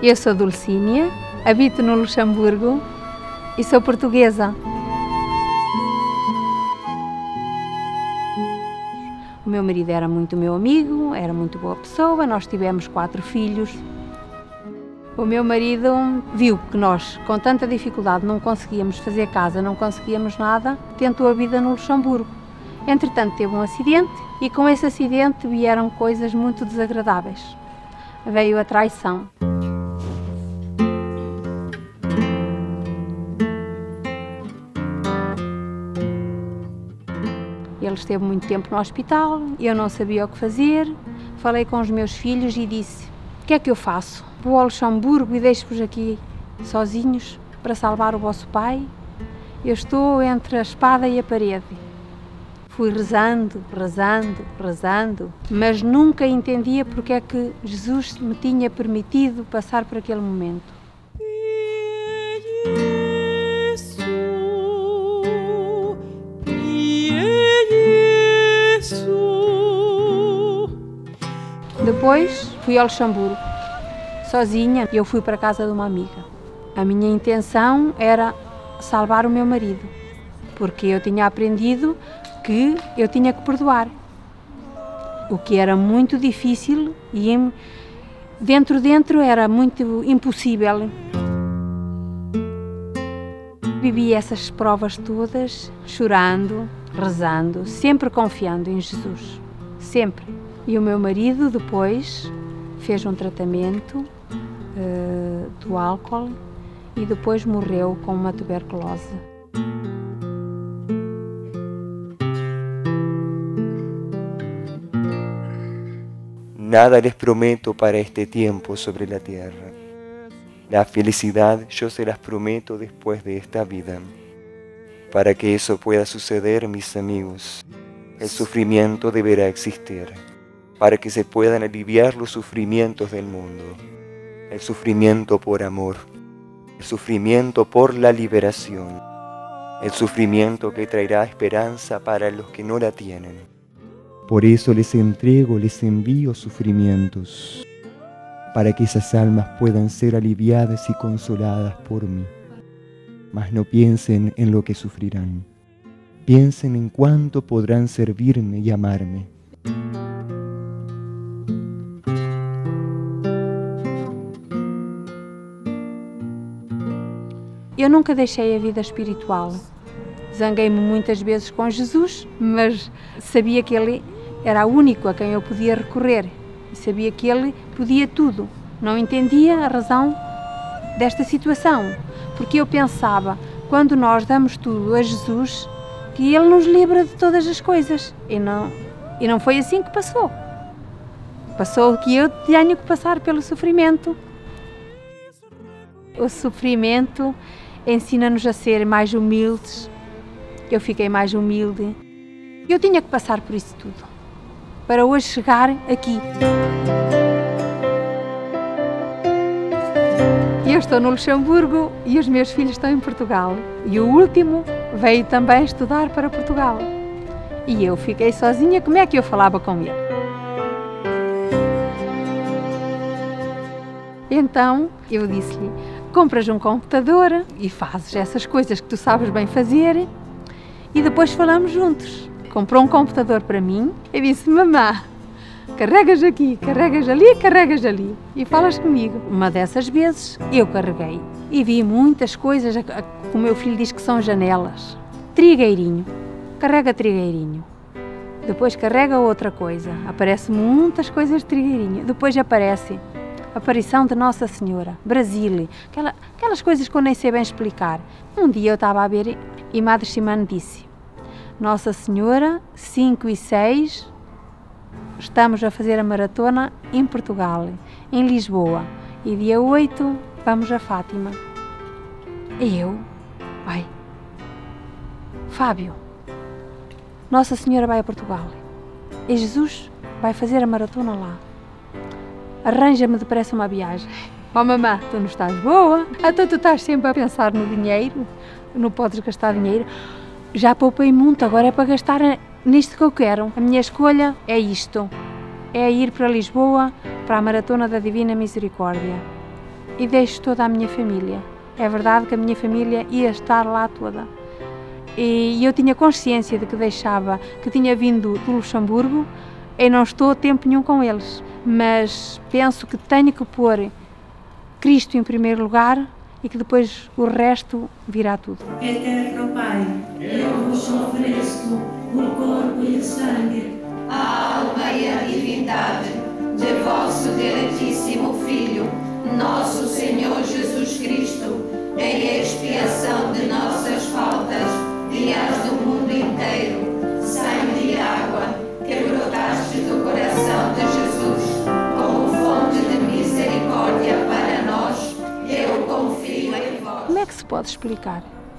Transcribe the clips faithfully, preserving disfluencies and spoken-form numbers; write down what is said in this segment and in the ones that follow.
Eu sou Dulcínia, habito no Luxemburgo e sou portuguesa. O meu marido era muito meu amigo, era muito boa pessoa, nós tivemos quatro filhos. O meu marido viu que nós, com tanta dificuldade, não conseguíamos fazer casa, não conseguíamos nada, tentou a vida no Luxemburgo. Entretanto, teve um acidente e com esse acidente vieram coisas muito desagradáveis. Veio a traição. Ele esteve muito tempo no hospital, eu não sabia o que fazer, falei com os meus filhos e disse: o que é que eu faço? Vou ao Luxemburgo e deixo-vos aqui sozinhos para salvar o vosso pai? Eu estou entre a espada e a parede. Fui rezando, rezando, rezando, mas nunca entendia porque é que Jesus me tinha permitido passar por aquele momento. Depois fui ao Luxemburgo, sozinha, e eu fui para a casa de uma amiga. A minha intenção era salvar o meu marido, porque eu tinha aprendido que eu tinha que perdoar, o que era muito difícil e dentro dentro era muito impossível. Vivi essas provas todas chorando, rezando, sempre confiando em Jesus, sempre. E o meu marido depois fez um tratamento uh, do álcool e depois morreu com uma tuberculose. Nada les prometo para este tiempo sobre la tierra. La felicidad yo se las prometo después de esta vida. Para que eso pueda suceder, mis amigos, el sufrimiento deberá existir. Para que se puedan aliviar los sufrimientos del mundo. El sufrimiento por amor. El sufrimiento por la liberación. El sufrimiento que traerá esperanza para los que no la tienen. Por eso les entrego, les envío sufrimientos, para que esas almas puedan ser aliviadas y consoladas por mí. Mas no piensen en lo que sufrirán. Piensen en cuánto podrán servirme y amarme. Eu nunca deixei a vida espiritual. Zanguei-me muitas vezes com Jesus, mas sabia que Ele era o único a quem eu podia recorrer. Sabia que Ele podia tudo. Não entendia a razão desta situação, porque eu pensava, quando nós damos tudo a Jesus, que Ele nos livra de todas as coisas. E não, e não foi assim que passou. Passou que eu tenho que passar pelo sofrimento. O sofrimento ensina-nos a ser mais humildes. Eu fiquei mais humilde. Eu tinha que passar por isso tudo, para hoje chegar aqui. Eu estou no Luxemburgo e os meus filhos estão em Portugal. E o último veio também estudar para Portugal. E eu fiquei sozinha, como é que eu falava com ele? Então eu disse-lhe: compras um computador e fazes essas coisas que tu sabes bem fazer e depois falamos juntos. Comprou um computador para mim e disse: mamã, carregas aqui, carregas ali, carregas ali e falas comigo. Uma dessas vezes eu carreguei e vi muitas coisas, que o meu filho diz que são janelas. Trigueirinho, carrega trigueirinho. Depois carrega outra coisa, aparece muitas coisas de trigueirinho. Depois aparece aparição de Nossa Senhora, Brasília, aquela, aquelas coisas que eu nem sei bem explicar. Um dia eu estava a ver e Madre Ximene disse: Nossa Senhora, cinco e seis, estamos a fazer a maratona em Portugal, em Lisboa, e dia oito vamos a Fátima. E eu, ai, Fábio, Nossa Senhora vai a Portugal e Jesus vai fazer a maratona lá. Arranja-me depressa uma viagem. Oh mamã, tu não estás boa? Então tu estás sempre a pensar no dinheiro, não podes gastar dinheiro. Já poupei muito, agora é para gastar nisto que eu quero. A minha escolha é isto, é ir para Lisboa, para a Maratona da Divina Misericórdia. e deixo toda a minha família. É verdade que a minha família ia estar lá toda. E eu tinha consciência de que deixava, que tinha vindo do Luxemburgo e não estou a tempo nenhum com eles. Mas penso que tenho que pôr Cristo em primeiro lugar e que depois o resto virá tudo. Eterno Pai, eu vos ofereço o corpo e o sangue, a alma e a divindade de vosso diletíssimo Filho, nosso Senhor Jesus Cristo, em expiação de nossas faltas e as do mundo inteiro, sangue e água que brotaste do coração de Jesus, como fonte de misericórdia para nós, eu confio em vós. Como é que se pode explicar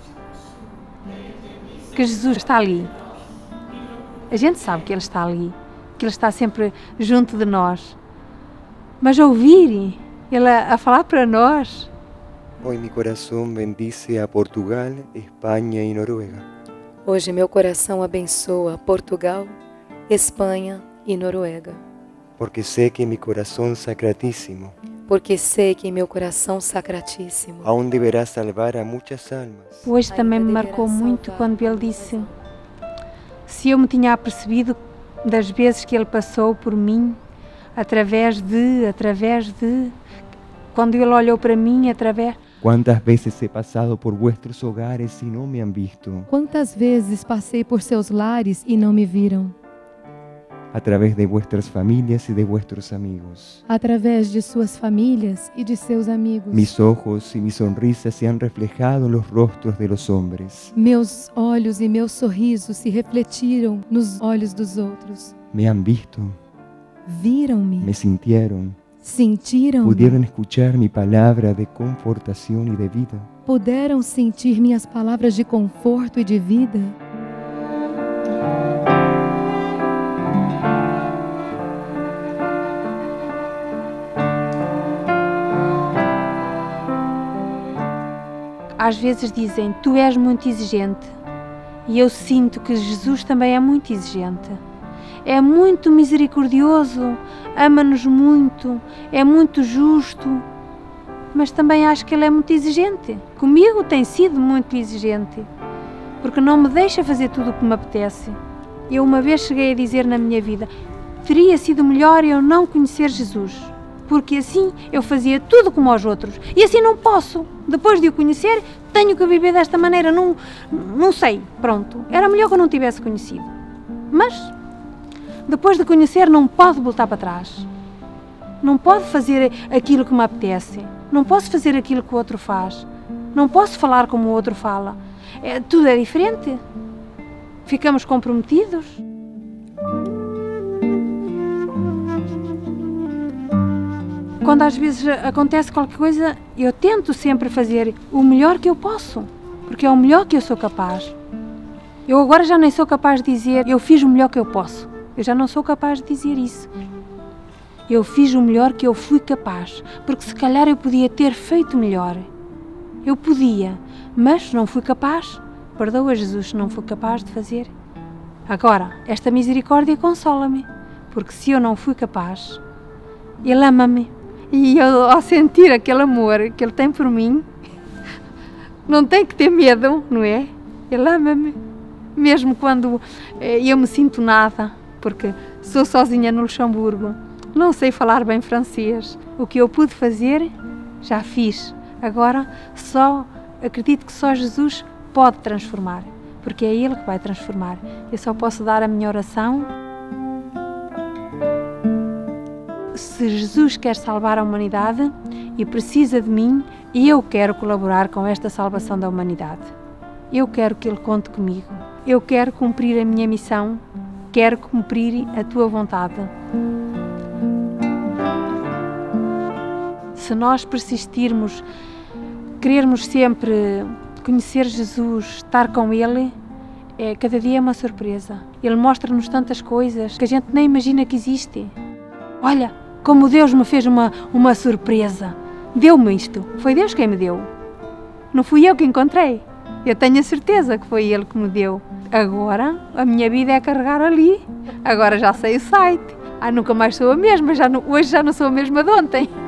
que Jesus está ali? A gente sabe que Ele está ali, que Ele está sempre junto de nós, mas ouvir Ele a, a falar para nós. Hoy mi corazón bendice a Portugal, España y Noruega. Hoje meu coração abençoa Portugal, Espanha e Noruega. Porque sé que mi corazón sacratísimo Porque sei que meu coração sacratíssimo aún deberá salvar a muchas almas. Hoje também me marcou muito quando Ele disse: se eu me tinha apercebido das vezes que Ele passou por mim, através de, através de, quando Ele olhou para mim, através... ¿Cuántas veces he pasado por vuestros hogares y no me han visto? Quantas vezes passei por seus lares e não me viram? A través de vuestras familias y de vuestros amigos. Através de suas famílias e de seus amigos. Mis ojos y mi sonrisa se han reflejado en los rostros de los hombres. Meus olhos e meus sorrisos se refletiram nos olhos dos outros. Me han visto, Viram-me, me sintieron, sentiram-me, pudieron escuchar mi palabra de confortación y de vida. puderam sentir minhas palavras de conforto e de vida. Às vezes dizem: tu és muito exigente. E eu sinto que Jesus também é muito exigente. É muito misericordioso, ama-nos muito, é muito justo. Mas também acho que Ele é muito exigente. Comigo tem sido muito exigente, porque não me deixa fazer tudo o que me apetece. Eu uma vez cheguei a dizer na minha vida: teria sido melhor eu não conhecer Jesus, porque assim eu fazia tudo como aos outros. E assim não posso. Depois de o conhecer, tenho que viver desta maneira. Não, não sei, pronto. Era melhor que eu não tivesse conhecido. Mas, depois de conhecer, não pode voltar para trás. Não pode fazer aquilo que me apetece. Não posso fazer aquilo que o outro faz. Não posso falar como o outro fala. É, tudo é diferente. Ficamos comprometidos. Quando às vezes acontece qualquer coisa, eu tento sempre fazer o melhor que eu posso, porque é o melhor que eu sou capaz. Eu agora já nem sou capaz de dizer eu fiz o melhor que eu posso. Eu já não sou capaz de dizer isso. Eu fiz o melhor que eu fui capaz, porque se calhar eu podia ter feito melhor. Eu podia, mas não fui capaz. Perdoa, Jesus, se não fui capaz de fazer. Agora, esta misericórdia consola-me, porque se eu não fui capaz, Ele ama-me. E eu, ao sentir aquele amor que Ele tem por mim, não tenho que ter medo, não é? Ele ama-me. Mesmo quando eh, eu me sinto nada, porque sou sozinha no Luxemburgo, não sei falar bem francês. O que eu pude fazer, já fiz. Agora, só acredito que só Jesus pode transformar, porque é Ele que vai transformar. Eu só posso dar a minha oração. Se Jesus quer salvar a humanidade e precisa de mim, eu quero colaborar com esta salvação da humanidade. Eu quero que Ele conte comigo. Eu quero cumprir a minha missão, quero cumprir a Tua vontade. Se nós persistirmos, querermos sempre conhecer Jesus, estar com Ele, é, cada dia é uma surpresa. Ele mostra-nos tantas coisas que a gente nem imagina que existe. Olha, como Deus me fez uma, uma surpresa. Deu-me isto. Foi Deus quem me deu. Não fui eu que encontrei. Eu tenho a certeza que foi Ele que me deu. Agora, a minha vida é carregar ali. Agora já sei o site. Ah, nunca mais sou a mesma. Já não, hoje já não sou a mesma de ontem.